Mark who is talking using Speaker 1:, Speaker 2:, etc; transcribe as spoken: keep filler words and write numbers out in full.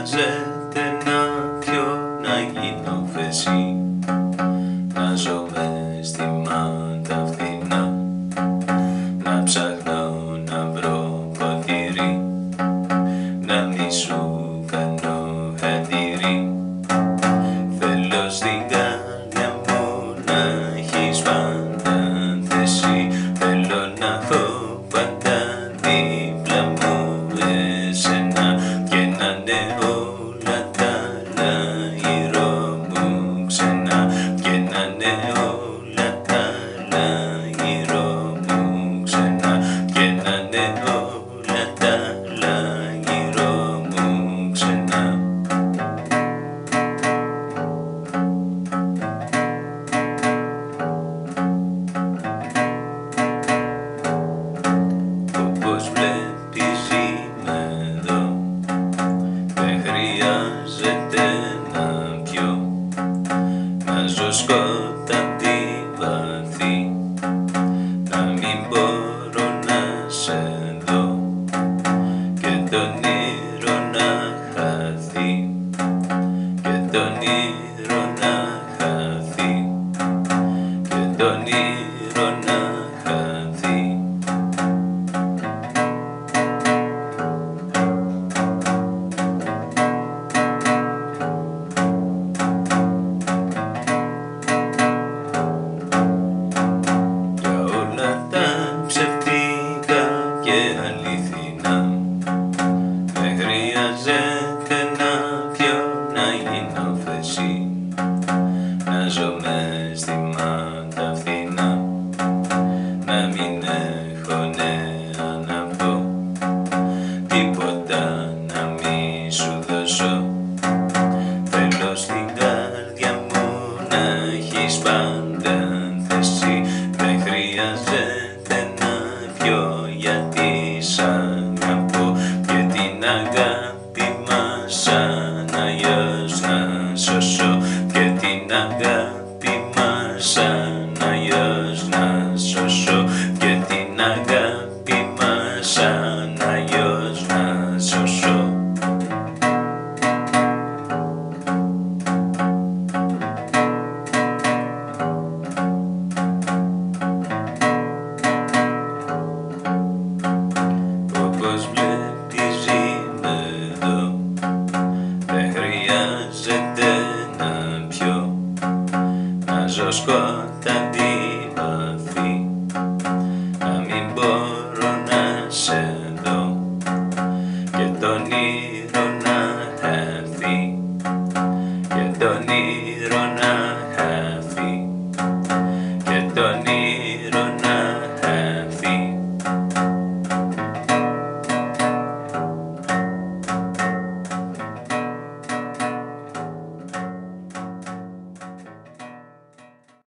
Speaker 1: χρειάζεται να πιω, να γίνω φεσί, να ζω μες στη μάτα φθηνά, να ψάχνω να βρω ποτήρι, να μη σου κάνω χατήρι. Θέλω στην καρδιά μου να έχεις πάντα θέση, θέλω να έχω πάντα δίπλα μου εσένα και να είναι όλα τα άλλα γύρω μου ξένα, και να είναι όλα τα άλλα γύρω μου ξένα, και να είναι όλα τα άλλα γύρω μου ξένα. Όπως βλέπεις είμαι εδώ, δεν χρειάζεται να πιω, να ζω σκοτάδι βαθύ, να μην μπορώ να σε δω και το όνειρο να χαθεί, και το όνειρο να χαθεί, και το όνειρο να χαθεί. Ψευτικά και αληθινά, δεν χρειάζεται να πιω, να γίνω φεσί, να ζω μες στη μάτα φθηνά, να μην έχω νέα να πω, τίποτα να μη σου δώσω. Θέλω στην καρδιά μου να έχεις πάντα θέση, δεν χρειάζεται να πιω γιατί σ' αγαπώ, και την αγάπη μας σαν αλλιώς να σώσω, και την αγάπη μας σαν αλλιώς να σώσω, και την αγάπη μας σαν αλλιώς να σώσω. Όπως βλέπεις είμαι εδώ, δεν χρειάζεται να πιω, να ζω σκοτάδι